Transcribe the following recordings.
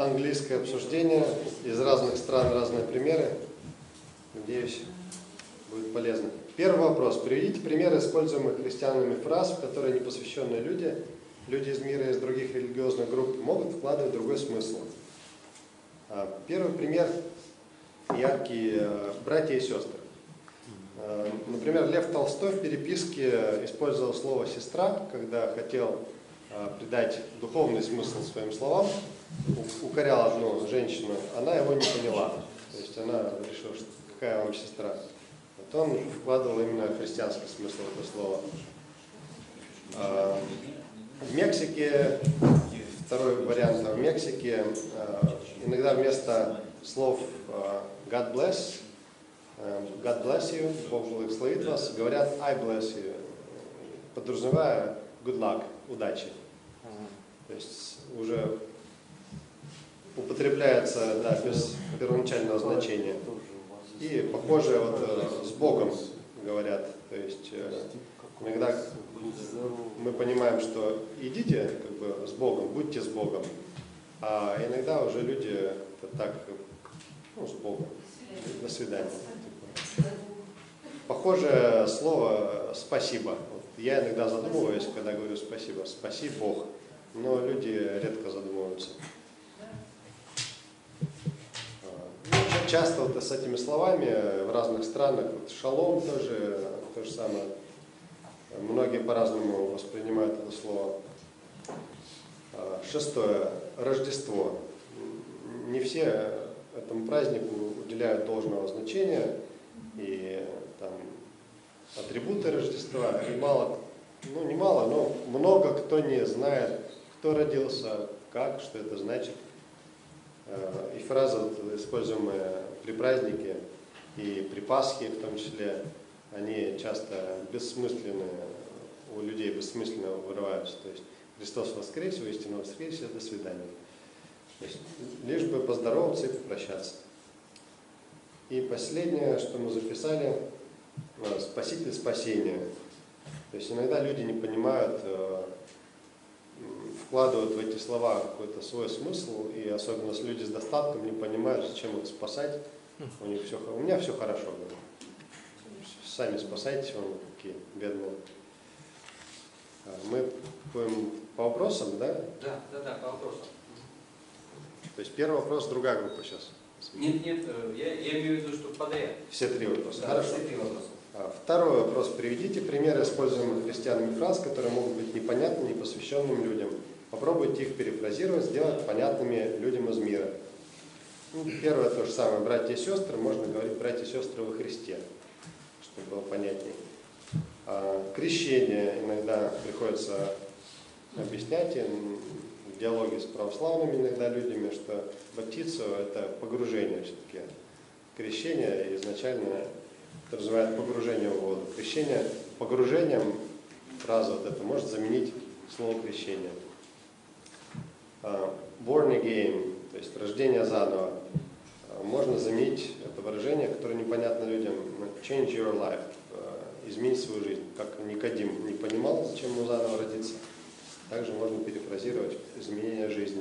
английское обсуждение, из разных стран разные примеры. Надеюсь, будет полезно. Первый вопрос. Приведите примеры используемых христианами фраз, в которые непосвященные люди из мира, из других религиозных групп могут вкладывать другой смысл. Первый пример яркий – братья и сестры. Например, Лев Толстой в переписке использовал слово «сестра», когда хотел придать духовный смысл своим словам, укорял одну женщину, она его не поняла. То есть она решила, что какая вам сестра. Вот он вкладывал именно христианский смысл в это слово. В Мексике, второй вариант, в Мексике иногда вместо слов God bless you, Бог благословит вас, говорят I bless you, подразумевая good luck, удачи. То есть уже употребляется, да, без первоначального значения. И похоже вот с Богом говорят. То есть иногда мы понимаем, что идите как бы с Богом, будьте с Богом. А иногда уже люди так, с Богом. До свидания. Похоже слово «спасибо». Вот я иногда задумываюсь, когда говорю «спасибо». «Спаси Бог». Но люди редко задумываются. Часто вот с этими словами в разных странах, вот шалом тоже то же самое. Многие по-разному воспринимают это слово. Шестое. Рождество. Не все этому празднику уделяют должного значения. И там атрибуты Рождества. И мало, не мало, но много кто не знает, кто родился, как, что это значит. И фразы, используемые при празднике и при Пасхе в том числе, они часто бессмысленные, у людей бессмысленно вырываются. То есть Христос воскрес, воистину воскрес, до свидания. То есть, лишь бы поздороваться и попрощаться. И последнее, что мы записали, спаситель спасения. То есть иногда люди не понимают, вкладывают в эти слова какой-то свой смысл, и особенно люди с достатком не понимают, зачем их спасать. У меня все хорошо. Сами спасайтесь, вон какие бедные. Мы будем по вопросам, да? Да, по вопросам. То есть первый вопрос, другая группа сейчас. Нет, я имею в виду, что подряд. Все три вопроса. Да, хорошо. все три вопроса. Второй вопрос. Приведите примеры используемых христианами фраз, которые могут быть непонятны непосвященным людям. Попробуйте их перефразировать, сделать понятными людям из мира. Первое то же самое. Братья и сестры. Можно говорить братья и сестры во Христе, чтобы было понятнее. Крещение иногда приходится объяснять в диалоге с православными иногда людьми, что баптицу – это погружение все-таки. Крещение изначально подразумевает погружение в воду. Крещение погружением, фраза вот эта, может заменить слово крещение. Born again, то есть рождение заново, можно заменить это выражение, которое непонятно людям, change your life, изменить свою жизнь. Как Никодим не понимал, зачем ему заново родиться, также можно перефразировать изменение жизни.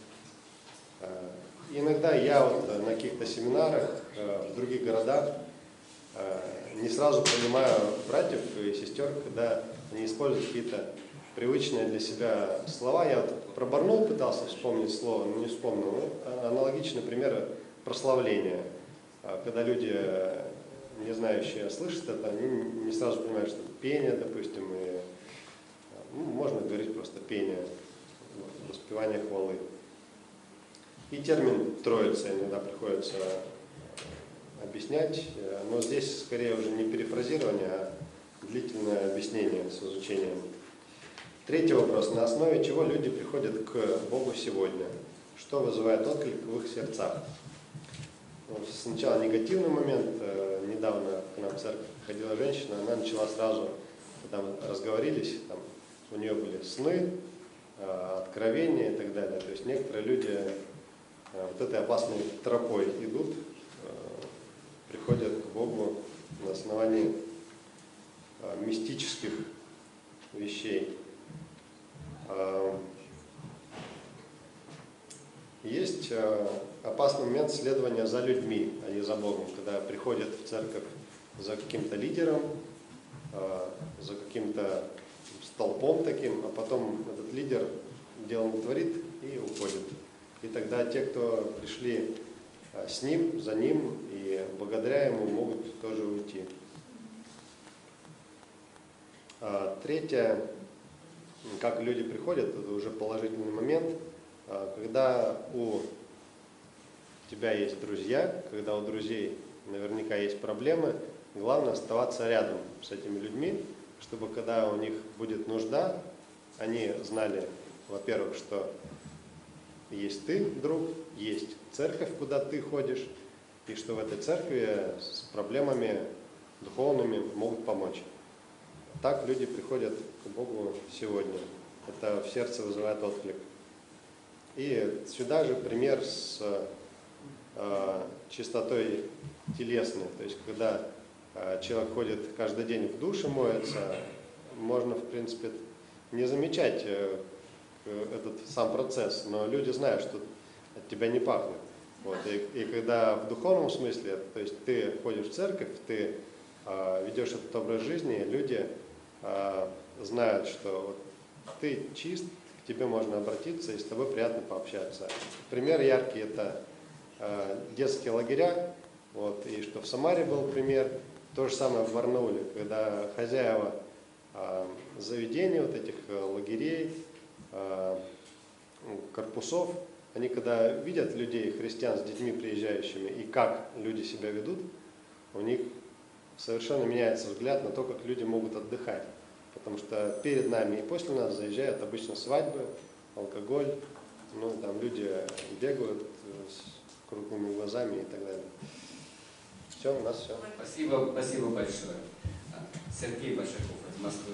Иногда я вот на каких-то семинарах в других городах не сразу понимаю братьев и сестер, когда они используют какие-то привычные для себя слова. Я вот проборнул, пытался вспомнить слово, но не вспомнил. Аналогичные примеры прославления. Когда люди, не знающие, слышат это, они не сразу понимают, что это пение, допустим, и можно говорить просто пение, воспевание хвалы. И термин «троица» иногда приходится объяснять, но здесь скорее уже не перефразирование, а длительное объяснение с изучением. Третий вопрос. На основе чего люди приходят к Богу сегодня? Что вызывает отклик в их сердцах? Сначала негативный момент. Недавно к нам в церковь приходила женщина, она начала сразу, когда мы разговорились, там, у нее были сны, откровения и так далее. То есть некоторые люди вот этой опасной тропой идут, приходят к Богу на основании мистических вещей. есть опасный момент следования за людьми, а не за Богом, когда приходят в церковь за каким-то лидером, за каким-то столпом таким, а потом этот лидер дело не творит и уходит. И тогда те, кто пришли с ним, за ним и благодаря ему, могут тоже уйти. Третье, как люди приходят, это уже положительный момент, когда у тебя есть друзья, когда у друзей наверняка есть проблемы, главное оставаться рядом с этими людьми, чтобы когда у них будет нужда, они знали, во-первых, что есть ты, друг, есть церковь, куда ты ходишь, и что в этой церкви с проблемами духовными могут помочь. Так люди приходят к Богу сегодня. Это в сердце вызывает отклик. И сюда же пример с чистотой телесной. То есть, когда человек ходит каждый день в душе, моется, можно, в принципе, не замечать этот сам процесс, но люди знают, что от тебя не пахнет. Вот. И когда в духовном смысле, то есть ты ходишь в церковь, ты ведешь этот образ жизни, люди знают, что вот ты чист, к тебе можно обратиться и с тобой приятно пообщаться. Пример яркий – это детские лагеря, вот, и что в Самаре был пример, то же самое в Барнауле, когда хозяева заведений, вот этих лагерей, корпусов, они когда видят людей, христиан с детьми приезжающими, и как люди себя ведут, у них совершенно меняется взгляд на то, как люди могут отдыхать. Потому что перед нами и после нас заезжают обычно свадьбы, алкоголь, ну, там люди бегают с круглыми глазами и так далее. Все, у нас все. Спасибо большое. Сергей Большаков из Москвы.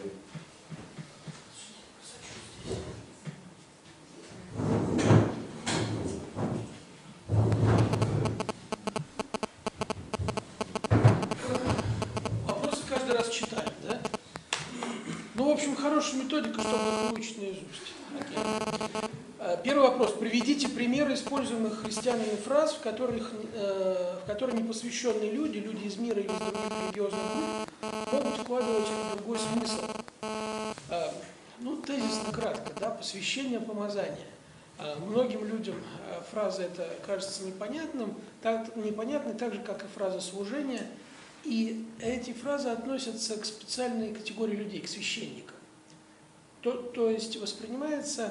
Вопросы каждый раз читаем, да? Ну, в общем, хорошая методика, чтобы выучить наизусть. Первый вопрос. Приведите примеры используемых христианами фраз, в которые непосвященные люди из мира или из других религиозных групп могут вкладывать другой смысл. Ну, тезисно кратко, да, посвящение, помазание. Многим людям фраза эта кажется непонятной, так же, как и фраза служения. И эти фразы относятся к специальной категории людей, к священникам. То есть воспринимается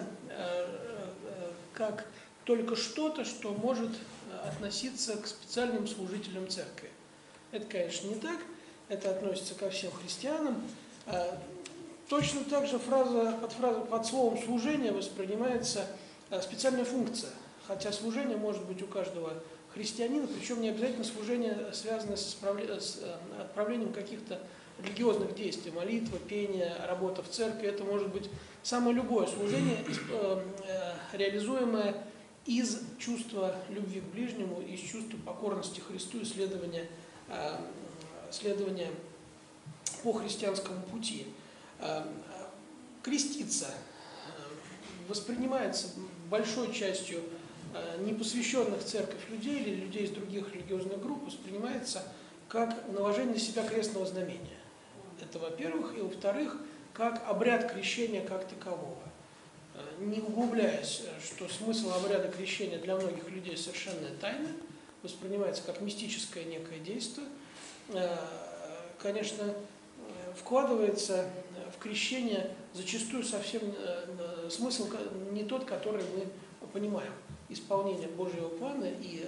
как только что-то, что может относиться к специальным служителям церкви. Это, конечно, не так. Это относится ко всем христианам. Точно так же под словом «служение» воспринимается специальная функция. Хотя служение может быть у каждого христианина, причем не обязательно служение связано с отправлением каких-то религиозных действий, молитва, пение, работа в церкви. Это может быть самое любое служение, реализуемое из чувства любви к ближнему, из чувства покорности Христу и следования по христианскому пути. Креститься воспринимается большой частью непосвященных в церковь людей или людей из других религиозных групп, воспринимается как наложение на себя крестного знамения. Это во-первых. И во-вторых, как обряд крещения как такового. Не углубляясь, что смысл обряда крещения для многих людей совершенно тайна, воспринимается как мистическое некое действие, конечно, вкладывается в крещение зачастую совсем смысл не тот, который мы понимаем. Исполнение Божьего плана и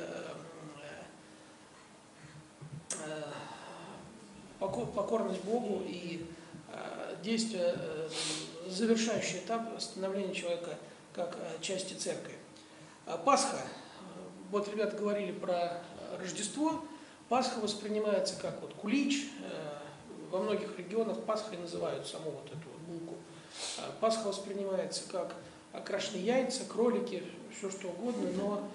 покорность Богу и действие, завершающий этап становления человека как части церкви. Пасха. Вот ребята говорили про Рождество. Пасха воспринимается как вот кулич. Во многих регионах Пасхой называют саму вот эту вот булку. Пасха воспринимается как окрашенные яйца, кролики, все что угодно, но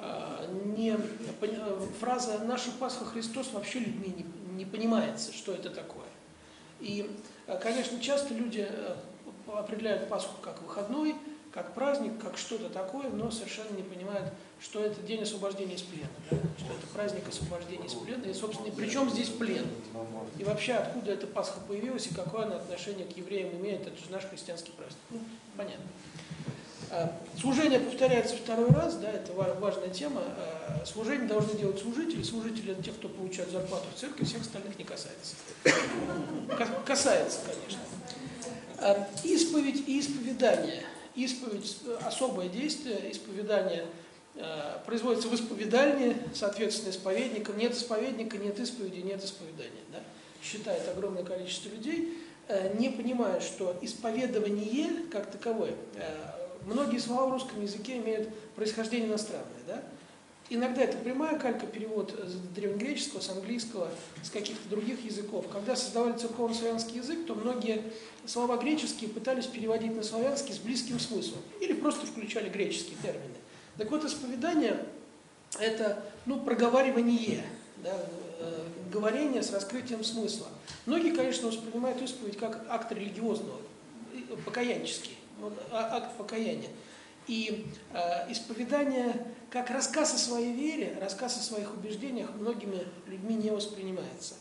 фраза «наша Пасха Христос» вообще людьми не понимается, что это такое. И, конечно, часто люди определяют Пасху как выходной, как праздник, как что-то такое, но совершенно не понимают, что это день освобождения из плена, да? Что это праздник освобождения из плена, и, собственно, при чем здесь плен? И вообще, откуда эта Пасха появилась, и какое она отношение к евреям имеет, это же наш христианский праздник. Ну, понятно. Служение повторяется второй раз, да, это важная тема. Служение должны делать служители. Служители – это те, кто получают зарплату в церкви, всех остальных не касается. Касается, конечно. Исповедь и исповедание. Исповедь – особое действие, исповедание производится в исповедальне, соответственно, исповедником. Нет исповедника, нет исповеди, нет исповедания. Да? Считает огромное количество людей, не понимая, что исповедование как таковое, многие слова в русском языке имеют происхождение иностранное. Да? Иногда это прямая калька, перевод с древнегреческого, с английского, с каких-то других языков. Когда создавали церковно-славянский язык, то многие слова греческие пытались переводить на славянский с близким смыслом. Или просто включали греческие термины. Так вот, исповедание – это проговаривание, да, говорение с раскрытием смысла. Многие, конечно, воспринимают исповедь как акт религиозного, покаянческий, акт покаяния. И исповедание как рассказ о своей вере, рассказ о своих убеждениях многими людьми не воспринимается.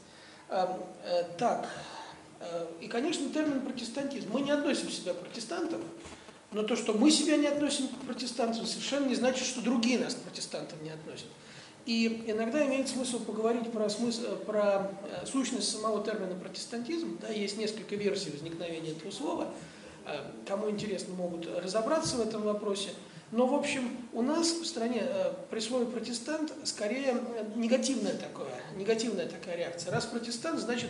И, конечно, термин протестантизм. Мы не относим себя к протестантам, но то, что мы себя не относим к протестантам, совершенно не значит, что другие нас к протестантам не относят. И иногда имеет смысл поговорить про сущность самого термина протестантизм. Да, есть несколько версий возникновения этого слова. Кому интересно, могут разобраться в этом вопросе. Но, в общем, у нас в стране при слове протестант скорее негативная такая реакция. Раз протестант, значит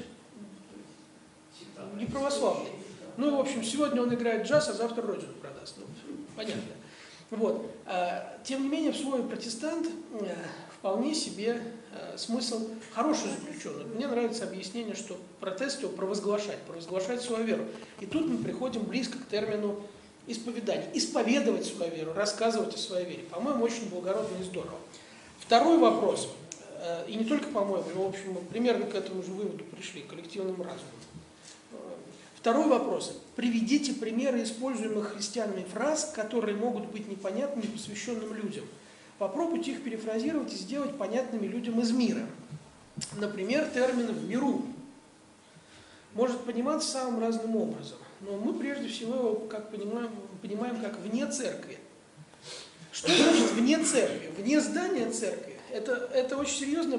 не православный. Ну и, в общем, сегодня он играет джаз, а завтра родину продаст. Ну, понятно. Вот. Тем не менее, в слове протестант вполне себе смысл хороший заключен. Мне нравится объяснение, что протест его провозглашать свою веру. И тут мы приходим близко к термину исповедания. Исповедовать свою веру, рассказывать о своей вере. По-моему, очень благородно и здорово. Второй вопрос, и не только по-моему, в общем, мы примерно к этому же выводу пришли, коллективным разумом. Второй вопрос. Приведите примеры используемых христианами фраз, которые могут быть непонятны непосвященным людям. Попробуйте их перефразировать и сделать понятными людям из мира. Например, термин «в миру» может пониматься самым разным образом. Но мы прежде всего его понимаем как вне церкви. Что значит вне церкви? Вне здания церкви. Это очень серьезная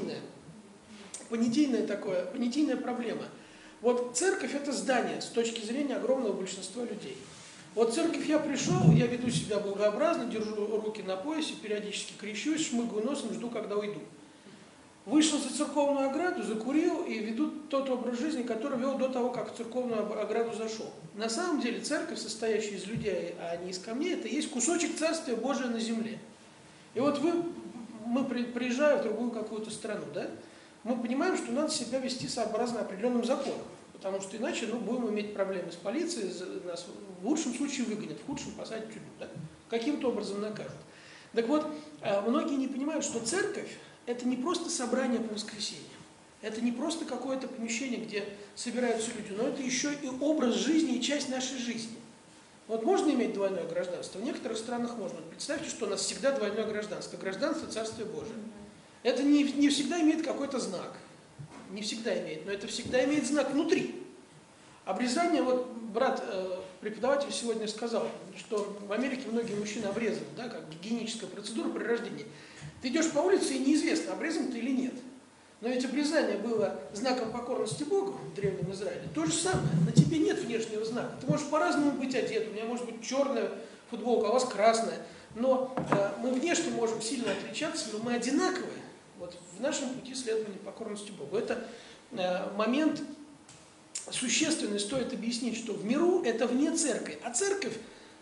понятийная проблема. Вот церковь – это здание с точки зрения огромного большинства людей. Вот в церковь я пришел, я веду себя благообразно, держу руки на поясе, периодически крещусь, шмыгаю носом, жду, когда уйду. Вышел за церковную ограду, закурил и веду тот образ жизни, который вел до того, как в церковную ограду зашел. На самом деле церковь, состоящая из людей, а не из камней, это есть кусочек Царствия Божия на земле. И вот мы приезжаем в другую какую-то страну, да? Мы понимаем, что надо себя вести сообразно определенным законам, потому что иначе будем иметь проблемы с полицией, нас в лучшем случае выгонят, в худшем посадят в тюрьму, да? Каким-то образом накажут. Так вот, многие не понимают, что церковь – это не просто собрание по воскресеньям, это не просто какое-то помещение, где собираются люди, но это еще и образ жизни и часть нашей жизни. Вот можно иметь двойное гражданство? В некоторых странах можно. Представьте, что у нас всегда двойное гражданство. Гражданство Царствия Божия. Это не всегда имеет какой-то знак. Не всегда имеет, но это всегда имеет знак внутри. Обрезание, вот преподаватель сегодня сказал, что в Америке многие мужчины обрезаны, да, как гигиеническая процедура при рождении. Ты идешь по улице и неизвестно, обрезан ты или нет. Но ведь обрезание было знаком покорности Богу в Древнем Израиле. То же самое, на тебе нет внешнего знака. Ты можешь по-разному быть одет, у меня может быть черная футболка, а у вас красная. Но мы внешне можем сильно отличаться, но мы одинаковые. Вот в нашем пути следования покорности Богу. Это момент существенный, стоит объяснить, что в миру это вне церкви, а церковь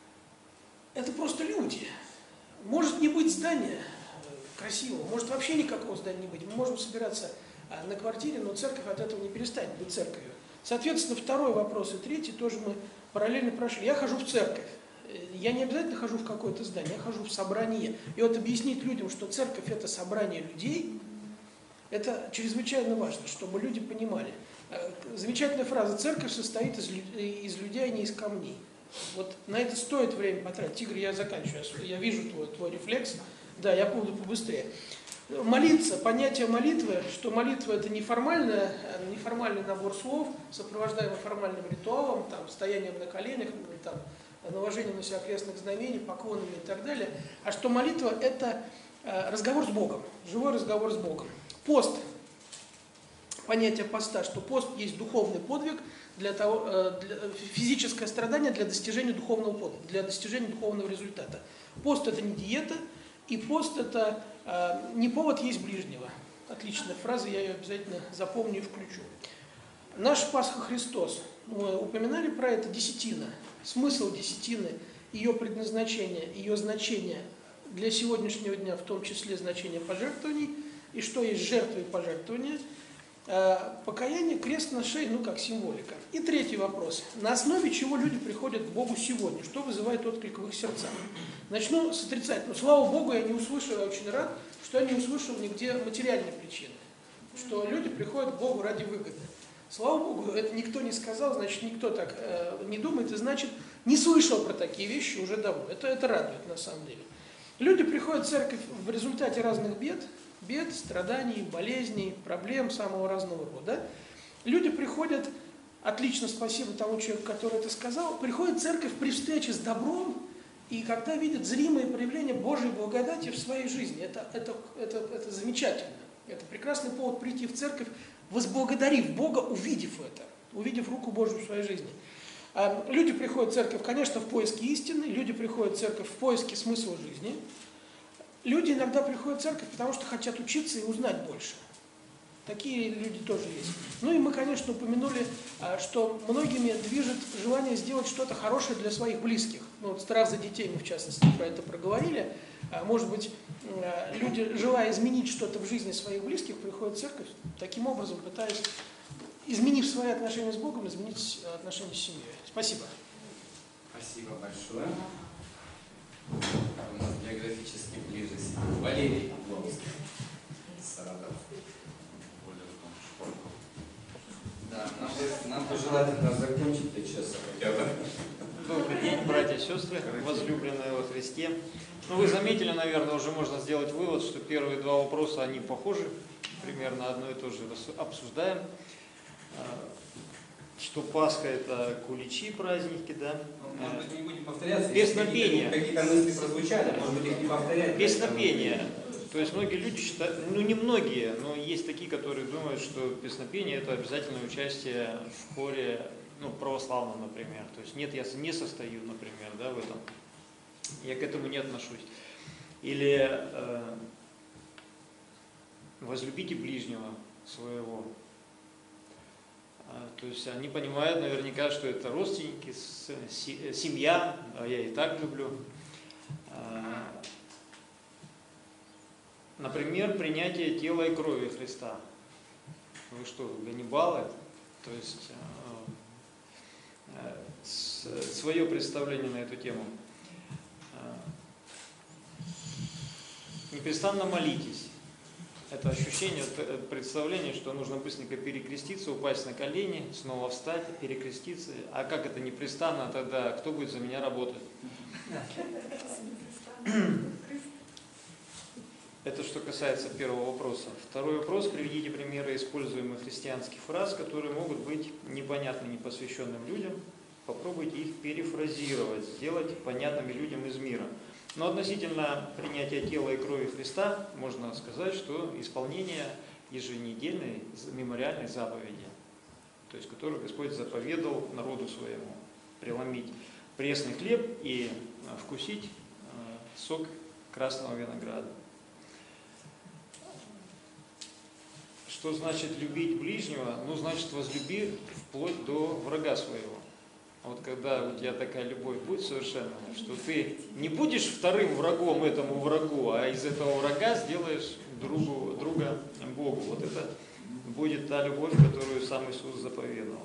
это просто люди. Может не быть здания красивого, может вообще никакого здания не быть. Мы можем собираться на квартире, но церковь от этого не перестанет быть церковью. Соответственно, второй вопрос и третий тоже мы параллельно прошли. Я хожу в церковь. Я не обязательно хожу в какое-то здание, я хожу в собрание. И вот объяснить людям, что церковь – это собрание людей, это чрезвычайно важно, чтобы люди понимали. Замечательная фраза: церковь состоит из людей, а не из камней. Вот на это стоит время потратить. Тигр, я заканчиваю, я вижу твой рефлекс. Да, я буду побыстрее. Молиться, понятие молитвы, что молитва это неформальный набор слов, сопровождаемый формальным ритуалом, там, стоянием на коленях, там, наложением на себя крестных знамений, поклонами и так далее, а что молитва это разговор с Богом, живой разговор с Богом. Пост, понятие поста, что пост есть духовный подвиг, физическое страдание для достижения духовного подвига, для достижения духовного результата. Пост это не диета, и пост это не повод есть ближнего. Отличная фраза, я ее обязательно запомню и включу. Наш Пасха Христос, мы упоминали про это, десятина. Смысл десятины, ее предназначение, ее значение для сегодняшнего дня, в том числе значение пожертвований, и что есть жертвы и пожертвования. Покаяние, крест на шее, как символика. И третий вопрос. На основе чего люди приходят к Богу сегодня? Что вызывает отклик в их сердцах? Начну с отрицательного. Слава Богу, я не услышал, я очень рад, что я не услышал нигде материальной причины. Что люди приходят к Богу ради выгоды. Слава Богу, это никто не сказал, значит, никто так не думает, и значит, не слышал про такие вещи уже давно. Это радует на самом деле. Люди приходят в церковь в результате разных бед, страданий, болезней, проблем самого разного рода. Люди приходят, отлично, спасибо тому человеку, который это сказал, приходят в церковь при встрече с добром, и когда видят зримые проявления Божьей благодати в своей жизни. Это замечательно. Это прекрасный повод прийти в церковь, возблагодарив Бога, увидев это, увидев руку Божью в своей жизни. Люди приходят в церковь, конечно, в поиске истины, люди приходят в церковь в поиске смысла жизни. Люди иногда приходят в церковь, потому что хотят учиться и узнать больше. Такие люди тоже есть. Ну и мы, конечно, упомянули, что многими движет желание сделать что-то хорошее для своих близких. Вот страх за детей, мы в частности про это проговорили. Может быть, люди, желая изменить что-то в жизни своих близких, приходят в церковь, таким образом пытаясь, изменив свои отношения с Богом, изменить отношения с семьей. Спасибо. Спасибо большое. У нас географически ближе сидит Валерий Угловский. Саратов. Да, нам бы желательно закончить часа хотя бы. Добрый день, братья и сестры, возлюбленные во Христе. Вы заметили, наверное, уже можно сделать вывод, что первые два вопроса, они похожи, примерно одно и то же обсуждаем. Что Пасха – это куличи, праздники, да? Может быть, не будем повторяться, песнопение. Какие-то мысли прозвучали, может быть, их не повторять. Песнопение. То есть многие люди считают, не многие, но есть такие, которые думают, что песнопение – это обязательное участие в хоре, православном, например. То есть нет, я не состою, например, да, в этом. Я к этому не отношусь. Или возлюбите ближнего своего. То есть они понимают наверняка, что это родственники, семья, а я и так люблю. Например, принятие тела и крови Христа. Вы что, ганнибалы? То есть свое представление на эту тему. Непрестанно молитесь. Это ощущение, представление, что нужно быстренько перекреститься, упасть на колени, снова встать, перекреститься. А как это непрестанно тогда? Кто будет за меня работать? Это что касается первого вопроса. Второй вопрос. Приведите примеры используемых христианских фраз, которые могут быть непонятны непосвященным людям. Попробуйте их перефразировать, сделать понятными людям из мира. Но относительно принятия тела и крови Христа можно сказать, что исполнение еженедельной мемориальной заповеди, то есть которую Господь заповедал народу своему, преломить пресный хлеб и вкусить сок красного винограда. Что значит любить ближнего? Значит возлюби вплоть до врага своего. Вот когда у тебя такая любовь будет совершенная, что ты не будешь вторым врагом этому врагу, а из этого врага сделаешь друга Богу. Вот это будет та любовь, которую сам Иисус заповедовал.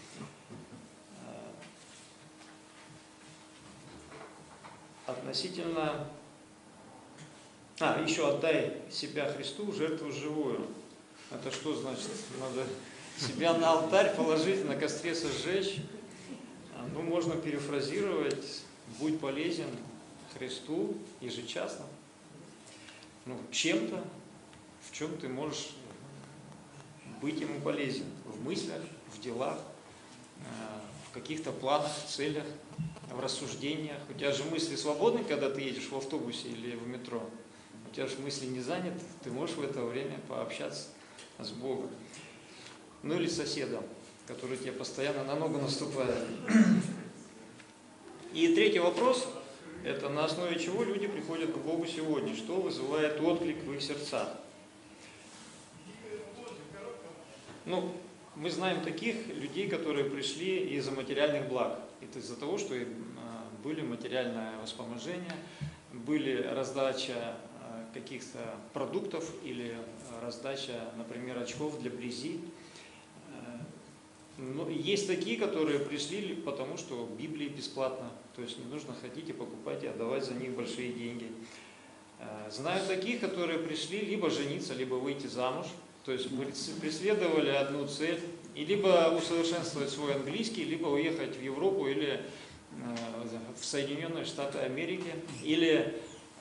Относительно... еще отдай себя Христу, жертву живую. Это что значит? Надо себя на алтарь положить, на костре сожечь. Ну, можно перефразировать: будь полезен Христу ежечасно. Ну, чем-то, в чем ты можешь быть ему полезен. В мыслях, в делах, в каких-то планах, целях, в рассуждениях. У тебя же мысли свободны, когда ты едешь в автобусе или в метро. У тебя же мысли не заняты, ты можешь в это время пообщаться с Богом. Ну или с соседом, который тебе постоянно на ногу наступает. И третий вопрос – это на основе чего люди приходят к Богу сегодня, что вызывает отклик в их сердцах. Ну, мы знаем таких людей, которые пришли из-за материальных благ. Это из-за того, что были материальное вспоможение, были раздача каких-то продуктов или раздача, например, очков для близи. Но есть такие, которые пришли потому, что Библии бесплатно, то есть не нужно ходить и покупать и отдавать за них большие деньги. Знаю таких, которые пришли либо жениться, либо выйти замуж, то есть преследовали одну цель, и либо усовершенствовать свой английский, либо уехать в Европу или в Соединенные Штаты Америки, или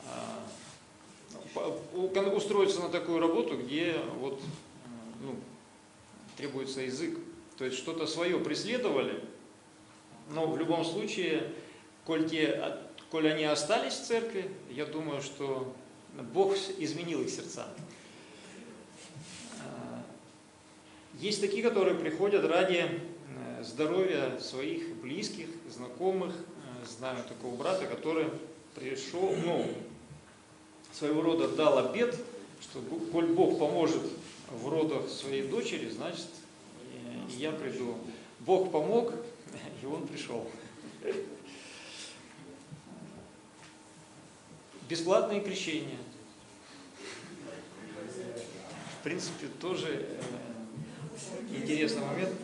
устроиться на такую работу, где вот, требуется язык. То есть что-то свое преследовали, но в любом случае, коль они остались в церкви, я думаю, что Бог изменил их сердца. Есть такие, которые приходят ради здоровья своих близких, знакомых. Знаю такого брата, который пришел, своего рода дал обет, что коль Бог поможет в родах своей дочери, значит, и я приду. Бог помог, и он пришел. Бесплатные крещения. В принципе, тоже интересный момент.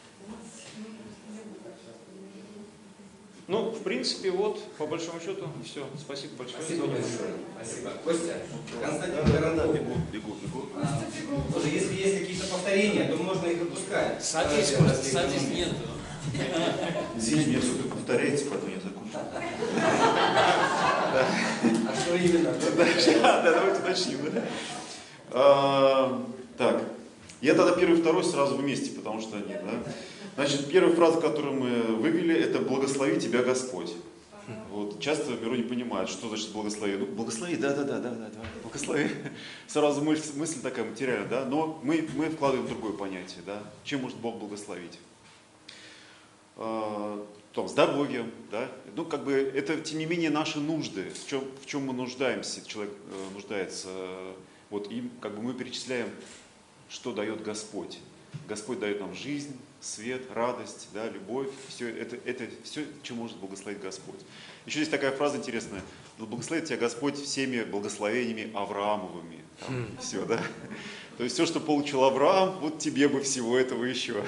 Ну, в принципе, вот, по большому счету, все. Спасибо большое. Спасибо большое. Спасибо. Костя, Константин Городов. Бегу. Тоже, если есть какие-то повторения, то можно их отпускать. Садись нету. Извините, мне все повторяется, потом я закончу. А что именно? Да, давайте начнем. Так, я тогда первый и второй сразу вместе, потому что они, да. Значит, первая фраза, которую мы вывели, это «Благослови тебя Господь». Вот, часто в миру не понимают, что значит благослови. Ну, благослови, да, благослови. Сразу мысль такая материальная, да, но мы вкладываем другое понятие, да. Чем может Бог благословить? Здоровьем, да. Ну, как бы, это, тем не менее, наши нужды, в чем мы нуждаемся, человек нуждается. Вот, и как бы мы перечисляем, что дает Господь. Господь дает нам жизнь, свет, радость, да, любовь. Все это все, чем может благословить Господь. Еще здесь такая фраза интересная. Благословит тебя Господь всеми благословениями Авраамовыми. Все, да. То есть все, что получил Авраам, вот тебе бы всего этого еще.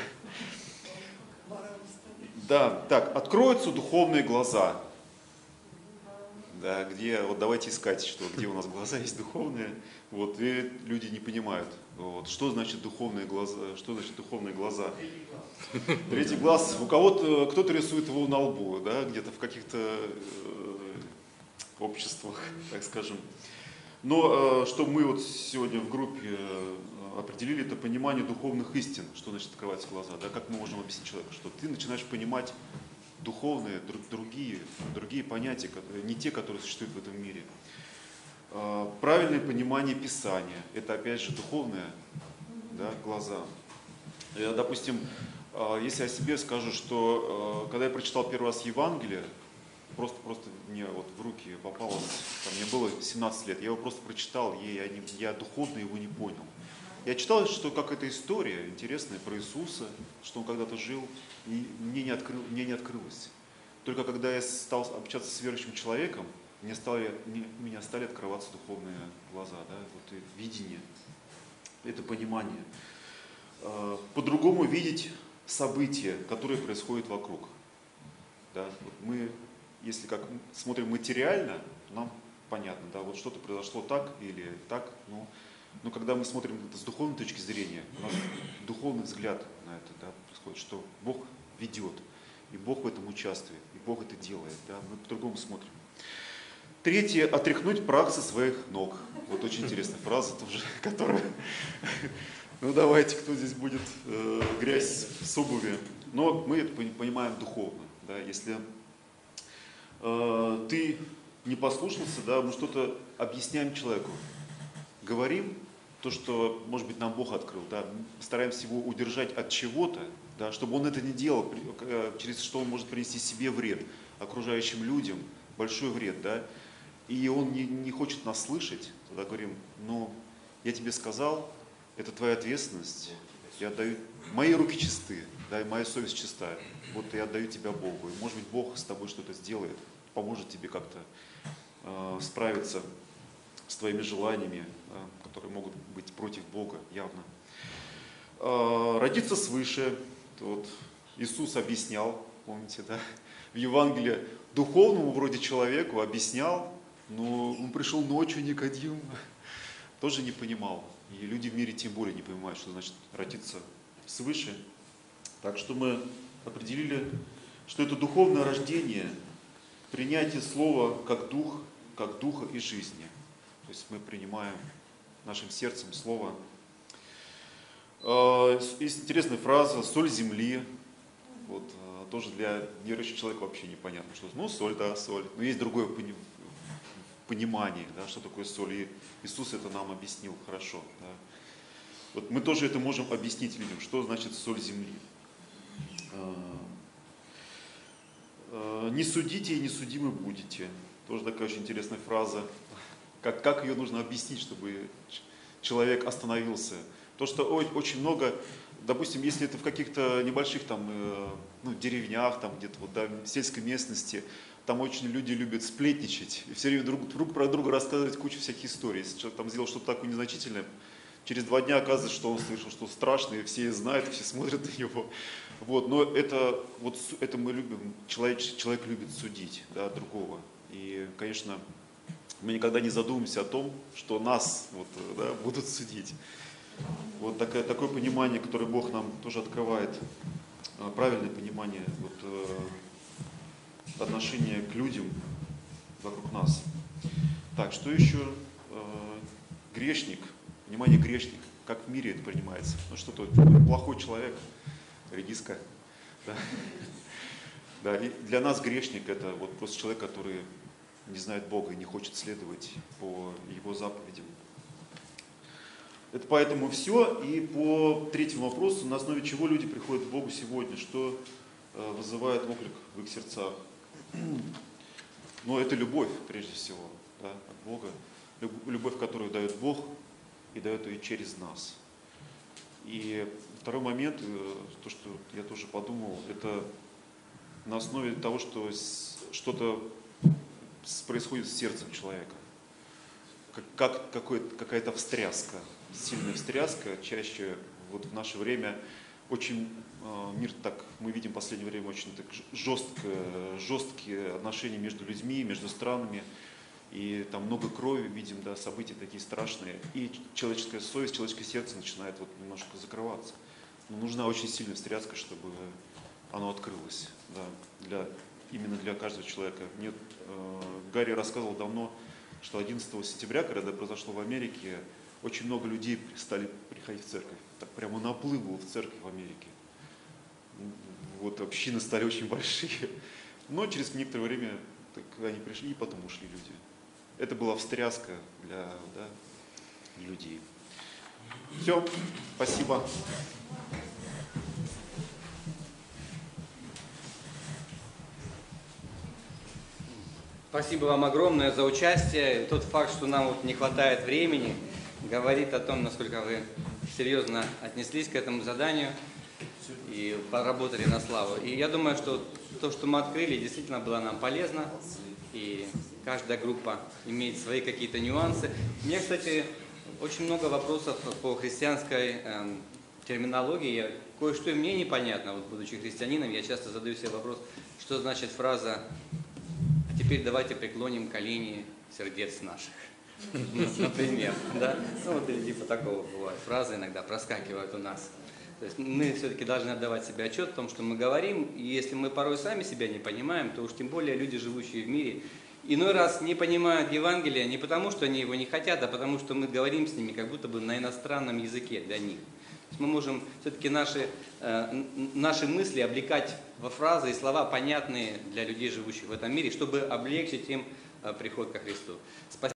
Да, так, откроются духовные глаза. Да, где, вот давайте искать, где у нас глаза есть духовные. Вот, и люди не понимают, вот, что значит духовные глаза. Третий глаз. У кого-то, кто-то рисует его на лбу, да, где-то в каких-то обществах, так скажем. Но что мы вот сегодня в группе определили, это понимание духовных истин, что значит открывать глаза, да, как мы можем объяснить человеку, что ты начинаешь понимать духовные, другие понятия, не те, которые существуют в этом мире. Правильное понимание Писания, это опять же духовные, да, глаза. Я, допустим, если о себе скажу, что когда я прочитал первый раз Евангелие, просто мне вот в руки попалось, мне было 17 лет, я его просто прочитал, я духовно его не понял. Я читал, что как эта история интересная про Иисуса, что он когда-то жил, и мне не открылось. Только когда я стал общаться с верующим человеком, у меня стали открываться духовные глаза, да, вот и видение, это понимание. По-другому видеть события, которые происходят вокруг. Да, вот мы, если как смотрим материально, нам понятно, да, вот что-то произошло так или так, но когда мы смотрим это с духовной точки зрения, у нас духовный взгляд на это, да, происходит, что Бог ведет. И Бог в этом участвует, и Бог это делает. Да? Мы по-другому смотрим. Третье – отряхнуть прах со своих ног. Вот очень интересная фраза тоже, которая… Ну давайте, кто здесь будет грязь с обуви. Но мы это понимаем духовно. Да? Если ты не послушался, да, мы что-то объясняем человеку, говорим то, что, может быть, нам Бог открыл, да, стараемся его удержать от чего-то, да, чтобы он это не делал, через что он может принести себе вред, окружающим людям большой вред, да, и он не хочет нас слышать, тогда говорим, ну, я тебе сказал, это твоя ответственность, я отдаю, мои руки чисты, да, и моя совесть чиста, вот я отдаю тебя Богу, и, может быть, Бог с тобой что-то сделает, поможет тебе как-то справиться с твоими желаниями, которые могут быть против Бога явно. Родиться свыше, вот Иисус объяснял, помните, да, в Евангелии духовному вроде человеку объяснял, но он пришел ночью, Никодим, тоже не понимал. И люди в мире тем более не понимают, что значит родиться свыше. Так что мы определили, что это духовное рождение, принятие слова как духа и жизни. То есть мы принимаем нашим сердцем слово. Есть интересная фраза «соль земли». Вот, тоже для неверующего человека вообще непонятно, что ну соль, да, соль. Но есть другое понимание, да, что такое соль. И Иисус это нам объяснил хорошо. Да. Вот мы тоже это можем объяснить людям, что значит соль земли. Не судите и не судимы будете. Тоже такая очень интересная фраза. Как ее нужно объяснить, чтобы человек остановился. То, что очень много, допустим, если это в каких-то небольших там, деревнях, там где-то вот, да, в сельской местности, там очень люди любят сплетничать и все время друг про друга рассказывать кучу всяких историй. Если человек там сделал что-то такое незначительное, через 2 дня оказывается, что он совершил что-то страшное, и все знают, все смотрят на него. Вот, но это мы любим, человек любит судить, да, другого. И, конечно, мы никогда не задумываемся о том, что нас вот, да, будут судить. Вот такое понимание, которое Бог нам тоже открывает, правильное понимание отношения к людям вокруг нас. Так, что еще? Грешник. Внимание, грешник. Как в мире это принимается? Ну что-то плохой человек, редиска. Да? Да, и для нас грешник это вот просто человек, который не знает Бога и не хочет следовать по Его заповедям. Это поэтому все. И по третьему вопросу, на основе чего люди приходят к Богу сегодня, что вызывает отклик в их сердцах. Но это любовь, прежде всего, да, от Бога. Любовь, которую дает Бог, и дает ее через нас. И второй момент, то, что я тоже подумал, это на основе того, что что-то происходит с сердцем человека. Какая-то встряска, сильная встряска. Чаще вот в наше время очень мир так, мы видим в последнее время очень так жесткие отношения между людьми, между странами. И там много крови, видим, да, события такие страшные. И человеческая совесть, человеческое сердце начинает вот немножко закрываться. Но нужна очень сильная встряска, чтобы оно открылось, да, именно для каждого человека. Мне Гарри рассказывал давно, что 11 сентября, когда произошло в Америке, очень много людей стали приходить в церковь. Так прямо наплыв был в церковь в Америке. Вот общины стали очень большие. Но через некоторое время так, они пришли и потом ушли люди. Это была встряска для людей. Все, спасибо. Спасибо вам огромное за участие. Тот факт, что нам вот не хватает времени, говорит о том, насколько вы серьезно отнеслись к этому заданию и поработали на славу. И я думаю, что то, что мы открыли, действительно было нам полезно. И каждая группа имеет свои какие-то нюансы. У меня, кстати, очень много вопросов по христианской терминологии. Кое-что и мне непонятно, вот, будучи христианином, я часто задаю себе вопрос, что значит фраза «А теперь давайте преклоним колени сердец наших». Например, да? Ну вот или типа такого бывает. Фразы иногда проскакивают у нас. То есть мы все-таки должны отдавать себе отчет в том, что мы говорим, и если мы порой сами себя не понимаем, то уж тем более люди, живущие в мире, иной раз не понимают Евангелия не потому, что они его не хотят, а потому, что мы говорим с ними как будто бы на иностранном языке для них. То есть мы можем все-таки наши мысли облекать во фразы и слова, понятные для людей, живущих в этом мире, чтобы облегчить им приход ко Христу. Спасибо.